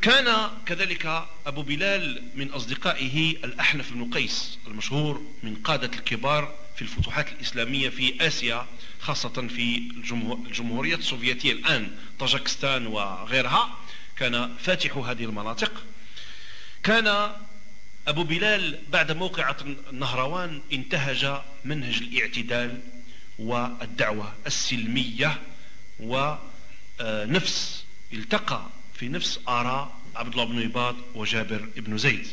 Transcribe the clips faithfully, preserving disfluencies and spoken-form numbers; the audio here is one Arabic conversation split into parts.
كان كذلك أبو بلال من أصدقائه الأحنف بن قيس المشهور من قادة الكبار في الفتوحات الإسلامية في آسيا، خاصة في الجمهورية السوفيتية الآن طاجكستان وغيرها، كان فاتح هذه المناطق. كان أبو بلال بعد موقعة النهروان انتهج منهج الاعتدال والدعوة السلمية، ونفس التقى في نفس آراء عبد الله بن إباض وجابر بن زيد.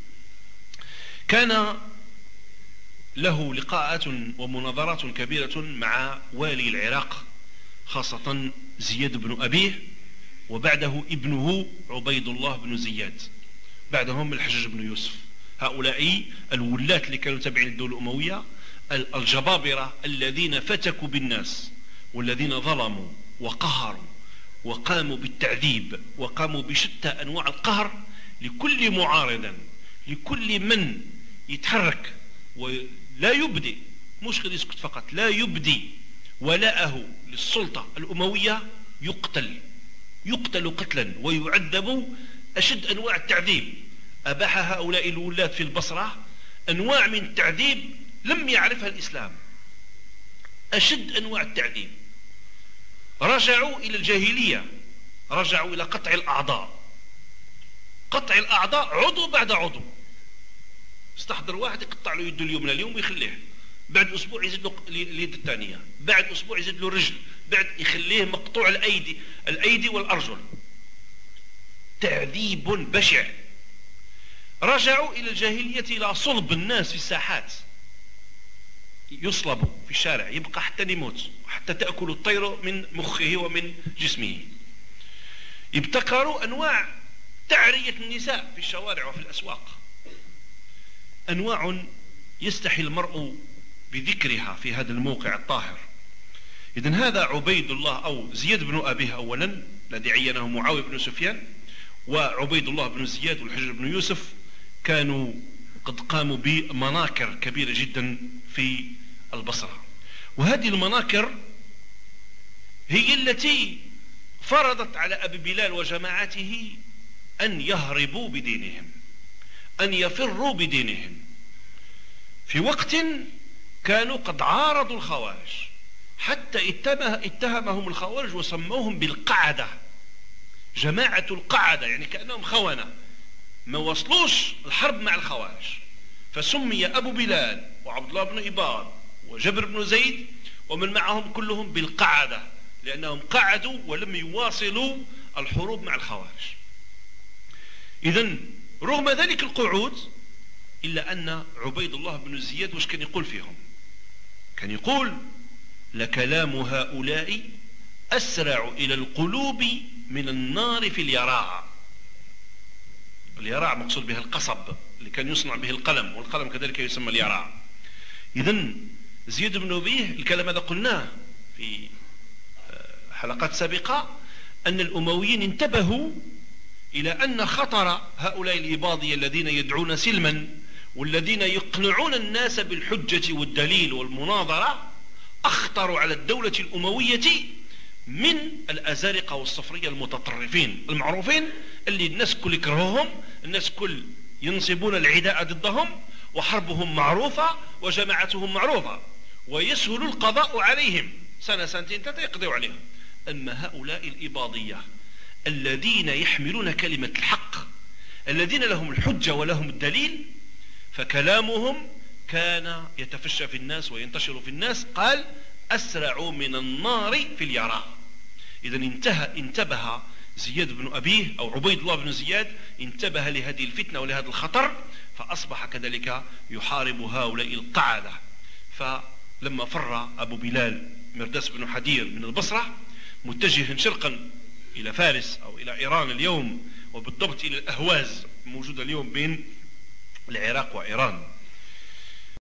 كان له لقاءات ومناظرات كبيرة مع والي العراق، خاصة زياد بن أبيه، وبعده ابنه عبيد الله بن زياد، بعدهم الحجاج بن يوسف. هؤلاء الولاة اللي كانوا تابعين للدولة الأموية، الجبابرة الذين فتكوا بالناس والذين ظلموا وقهروا وقاموا بالتعذيب وقاموا بشتى أنواع القهر لكل معارض، لكل من يتحرك ولا يبدي، مش غير يسكت فقط، لا يبدي ولاءه للسلطة الأموية، يقتل يقتل قتلا ويعذب أشد أنواع التعذيب. أباح هؤلاء الولاة في البصرة أنواع من التعذيب لم يعرفها الإسلام، أشد أنواع التعذيب. رجعوا إلى الجاهلية، رجعوا إلى قطع الأعضاء، قطع الأعضاء عضو بعد عضو. استحضر واحد يقطع له يده اليمنى اليوم ويخليه، بعد أسبوع يزيد له اليد الثانية، بعد أسبوع يزيد له الرجل، بعد يخليه مقطوع الأيدي الأيدي والأرجل. تعذيب بشع. رجعوا إلى الجاهلية، إلى صلب الناس في الساحات، يصلب في الشارع يبقى حتى يموت، حتى تأكل الطير من مخه ومن جسمه. ابتكروا أنواع تعرية النساء في الشوارع وفي الأسواق، أنواع يستحي المرء بذكرها في هذا الموقع الطاهر. إذن هذا عبيد الله أو زياد بن أبيه أولا الذي عينه معاوية بن سفيان، وعبيد الله بن زياد والحجاج بن يوسف كانوا قد قاموا بمناكر كبيرة جدا في البصرة. وهذه المناكر هي التي فرضت على أبي بلال وجماعته أن يهربوا بدينهم، أن يفروا بدينهم، في وقت كانوا قد عارضوا الخوارج، حتى اتهمهم الخوارج وسموهم بالقعدة، جماعة القعدة، يعني كأنهم خونة ما وصلوش الحرب مع الخوارج. فسمي أبو بلال وعبد الله بن إباض وجبر بن زيد ومن معهم كلهم بالقعدة، لأنهم قعدوا ولم يواصلوا الحروب مع الخوارج. إذن رغم ذلك القعود، إلا أن عبيد الله بن زياد وش كان يقول فيهم؟ كان يقول: لكلام هؤلاء أسرع إلى القلوب من النار في اليراع. اليراع مقصود بها القصب اللي كان يصنع به القلم، والقلم كذلك يسمى اليراع. إذن زياد بن أبيه الكلام هذا قلناه في حلقات سابقة، أن الأمويين انتبهوا إلى أن خطر هؤلاء الإباضية الذين يدعون سلما والذين يقنعون الناس بالحجة والدليل والمناظرة أخطر على الدولة الأموية من الأزارقة والصفرية المتطرفين المعروفين، اللي الناس كل يكرههم، الناس كل ينصبون العداء ضدهم، وحربهم معروفة وجماعتهم معروفة، ويسهل القضاء عليهم، سنة سنتين ثلاثة يقضوا عليهم. أما هؤلاء الإباضية الذين يحملون كلمة الحق، الذين لهم الحجة ولهم الدليل، فكلامهم كان يتفشى في الناس وينتشر في الناس. قال: أسرع من النار في اليراع. إذن انتهى انتبه زياد بن أبيه أو عبيد الله بن زياد، انتبه لهذه الفتنة ولهذا الخطر، فأصبح كذلك يحارب هؤلاء القعدة. فلما فر أبو بلال مرداس بن حدير من البصرة متجها شرقا إلى فارس أو إلى إيران اليوم، وبالضبط إلى الأهواز موجودة اليوم بين العراق وإيران،